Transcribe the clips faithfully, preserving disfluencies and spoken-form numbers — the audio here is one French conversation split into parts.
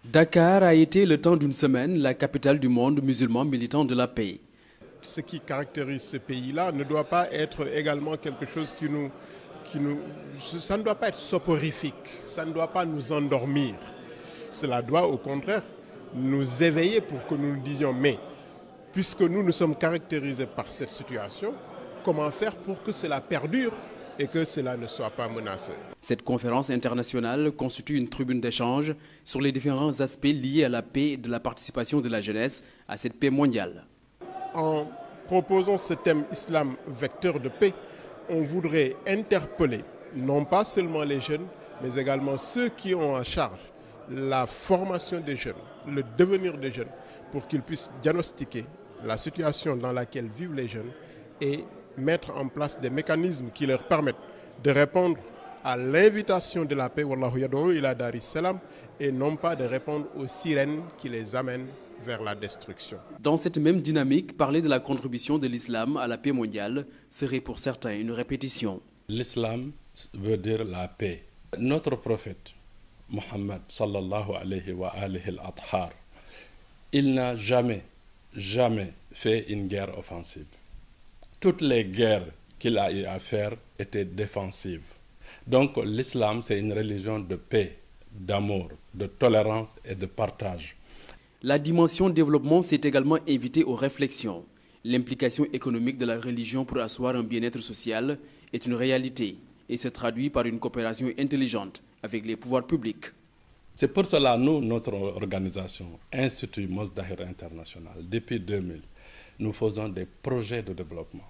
Dakar a été le temps d'une semaine la capitale du monde musulman militant de la paix. Ce qui caractérise ce pays-là ne doit pas être également quelque chose qui nous, qui nous... Ça ne doit pas être soporifique, ça ne doit pas nous endormir. Cela doit au contraire nous éveiller pour que nous nous disions, mais puisque nous nous sommes caractérisés par cette situation, comment faire pour que cela perdure et que cela ne soit pas menacé. Cette conférence internationale constitue une tribune d'échange sur les différents aspects liés à la paix et de la participation de la jeunesse à cette paix mondiale. En proposant ce thème Islam vecteur de paix, on voudrait interpeller non pas seulement les jeunes, mais également ceux qui ont en charge la formation des jeunes, le devenir des jeunes, pour qu'ils puissent diagnostiquer la situation dans laquelle vivent les jeunes et mettre en place des mécanismes qui leur permettent de répondre à l'invitation de la paix, Wallahu yad'u ila daris salam, et non pas de répondre aux sirènes qui les amènent vers la destruction. Dans cette même dynamique, parler de la contribution de l'islam à la paix mondiale serait pour certains une répétition. L'islam veut dire la paix. Notre prophète, Mohammed sallallahu alayhi wa alihi al-athhar, il n'a jamais, jamais fait une guerre offensive. Toutes les guerres qu'il a eu à faire étaient défensives. Donc l'islam, c'est une religion de paix, d'amour, de tolérance et de partage. La dimension développement s'est également invitée aux réflexions. L'implication économique de la religion pour asseoir un bien-être social est une réalité et se traduit par une coopération intelligente avec les pouvoirs publics. C'est pour cela, nous, notre organisation, Institut Mozdahir International, depuis deux mille, nous faisons des projets de développement.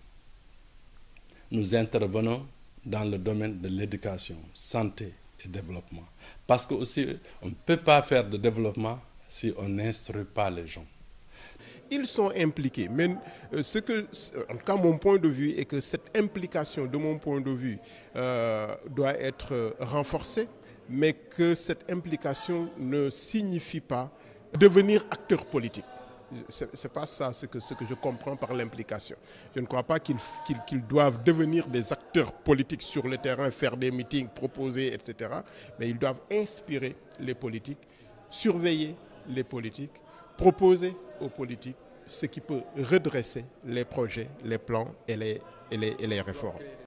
Nous intervenons dans le domaine de l'éducation, santé et développement. Parce que aussi, on ne peut pas faire de développement si on n'instruit pas les gens. Ils sont impliqués, mais ce que, en tout cas mon point de vue est que cette implication, de mon point de vue, euh, doit être renforcée, mais que cette implication ne signifie pas devenir acteur politique. Ce n'est pas ça ce que, ce que je comprends par l'implication. Je ne crois pas qu'ils qu'ils, qu'ils doivent devenir des acteurs politiques sur le terrain, faire des meetings, proposer, et cetera. Mais ils doivent inspirer les politiques, surveiller les politiques, proposer aux politiques ce qui peut redresser les projets, les plans et les, et les, et les réformes.